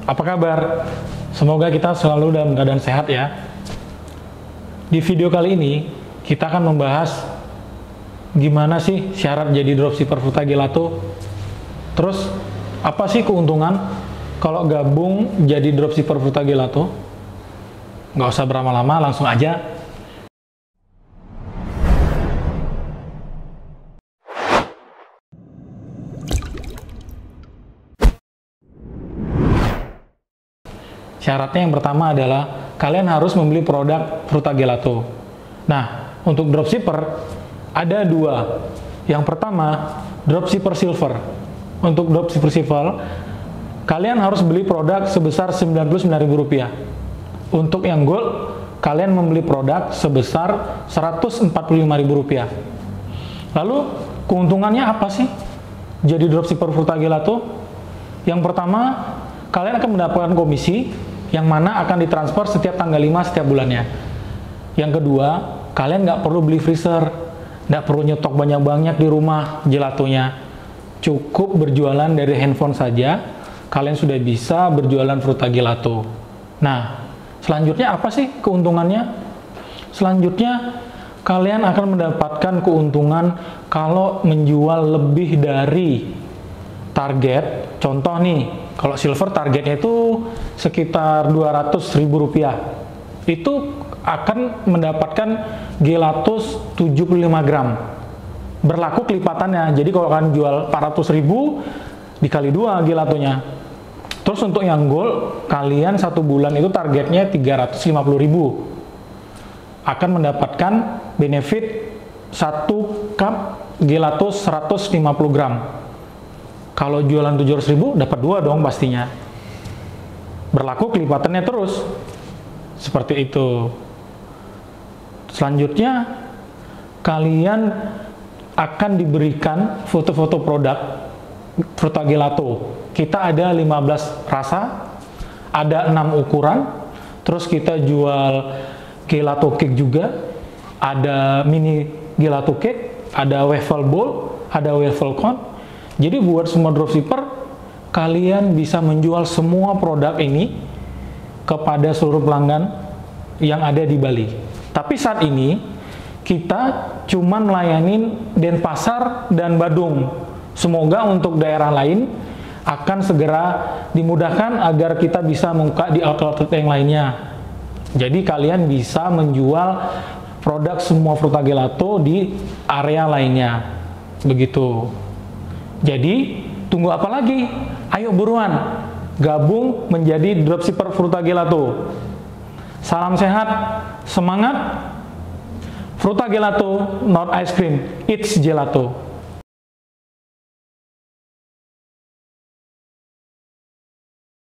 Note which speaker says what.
Speaker 1: Apa kabar? Semoga kita selalu dalam keadaan sehat ya. Di video kali ini, kita akan membahas gimana sih syarat jadi dropshipper Fruta Gelato. Terus, apa sih keuntungan kalau gabung jadi dropshipper Fruta Gelato? Nggak usah berlama-lama, langsung aja. Syaratnya yang pertama adalah kalian harus membeli produk Fruta Gelato. Nah, untuk dropshipper ada dua. Yang pertama, dropshipper silver. Untuk dropshipper silver, kalian harus beli produk sebesar Rp99.000. Untuk yang gold, kalian membeli produk sebesar Rp145.000. Lalu, keuntungannya apa sih jadi dropshipper Fruta Gelato? Yang pertama, kalian akan mendapatkan komisi yang mana akan ditransfer setiap tanggal 5 setiap bulannya. Yang kedua, kalian nggak perlu beli freezer, nggak perlu nyetok banyak-banyak di rumah gelatonya. Cukup berjualan dari handphone saja, kalian sudah bisa berjualan Fruta Gelato. Nah, selanjutnya apa sih keuntungannya? Selanjutnya, kalian akan mendapatkan keuntungan kalau menjual lebih dari target. Contoh nih, kalau silver targetnya itu sekitar Rp200.000. Itu akan mendapatkan gelato 75 gram. Berlaku kelipatannya. Jadi kalau kalian jual 400.000 dikali 2 gelatonya. Terus untuk yang gold, kalian satu bulan itu targetnya 350.000. Akan mendapatkan benefit 1 cup gelato 150 gram. Kalau jualan 700.000 dapat 2 dong pastinya. Berlaku kelipatannya terus. Seperti itu. Selanjutnya, kalian akan diberikan foto-foto produk Fruta Gelato. Kita ada 15 rasa, ada 6 ukuran, terus kita jual gelato cake juga, ada mini gelato cake, ada waffle bowl, ada waffle cone. Jadi buat semua dropshipper, kalian bisa menjual semua produk ini kepada seluruh pelanggan yang ada di Bali. Tapi saat ini, kita cuma melayani Denpasar dan Badung. Semoga untuk daerah lain akan segera dimudahkan agar kita bisa membuka di outlet yang lainnya. Jadi kalian bisa menjual produk semua Fruta Gelato di area lainnya. Begitu. Jadi, tunggu apa lagi? Ayo buruan, gabung menjadi dropshipper Fruta Gelato. Salam sehat, semangat. Fruta Gelato, not ice cream, it's gelato.